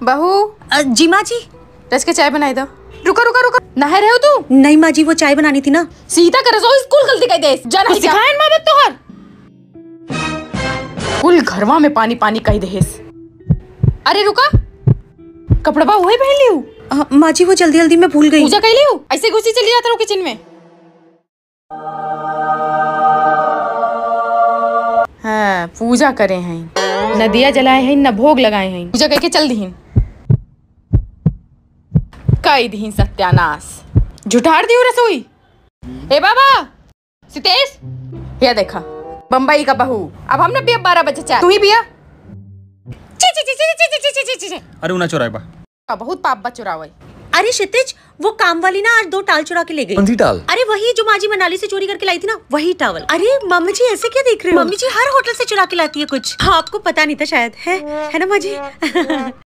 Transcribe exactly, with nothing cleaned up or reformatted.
बहू। जी माँ जी। रस के चाय बनाई दो। रुको रुको रुको, नहा रहे हो तू? नहीं माँ जी, वो चाय बनानी थी ना। सीधा कर सो, स्कूल गलती कह दे जा नहीं सिखाएन मां मत तोहर। कुल घरवा में पानी पानी कह देस। अरे रुका, कपड़वा वही पहन लियो। माँ जी वो जल्दी जल्दी में भूल गई। पूजा कर लियो, ऐसे घुसी चली जाता रहो किचन में। हाँ, पूजा करे हैं, न दिया जलाए हैं, न भोग लगाए हैं। पूजा करके चल दीहिन। कई दीहिन सत्यानाश, झुठार दियो रसोई। ए बाबा, सितेश, ये देखा बम्बई का बहू। अब हमने पिया बारह बजे चाय, तू ही पिया। ची ची ची ची ची ची ची ची ची। अरे उना चोराए बा। बहुत पाप बा चुरावे। अरे क्षितिज, वो काम वाली ना आज दो टाल चुरा के ले गई। कौन सी टाल? अरे वही जो माँ जी मनाली से चोरी करके लाई थी ना, वही टावल। अरे मम्मी जी ऐसे क्या देख रहे हो? मम्मी जी हर होटल से चुरा के लाती है कुछ। हाँ, आपको पता नहीं था शायद, है है ना माँ जी?